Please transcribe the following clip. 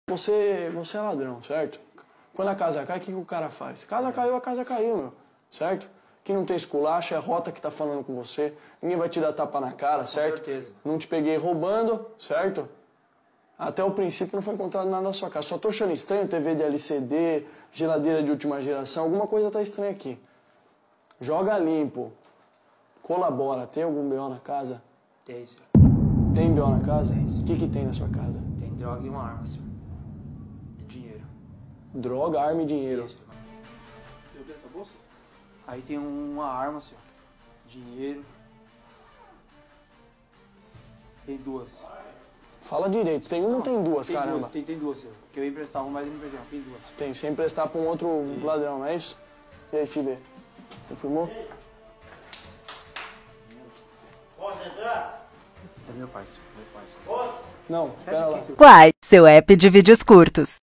Você é ladrão, certo? Quando a casa cai, o que o cara faz? Casa caiu, meu. Certo? Que não tem esculacho, é a rota que tá falando com você. Ninguém vai te dar tapa na cara, certo? Com certeza. Não te peguei roubando, certo? Até o princípio não foi encontrado nada na sua casa. Só tô achando estranho TV de LCD, geladeira de última geração. Alguma coisa tá estranha aqui. Joga limpo. Colabora. Tem algum BO na casa? Tem, senhor. Tem BO na casa? Tem, senhor. O que tem na sua casa? Tem droga e uma arma, senhor. E dinheiro. Droga, arma e dinheiro. Isso, senhor. Eu vi essa bolsa? Aí tem uma arma, senhor. Dinheiro. Tem duas. Fala direito. Tem uma ou tem duas, tem caramba? Duas, tem duas, senhor. Que eu ia emprestar uma, mas eu não emprestei. Tem duas. Tem, sem emprestar pra um outro ladrão, não é isso? E aí, Tibê? Confirmou? Posso entrar? É meu pai, senhor. Meu pai, senhor. Posso? Não, pera lá. Quai, seu app de vídeos curtos.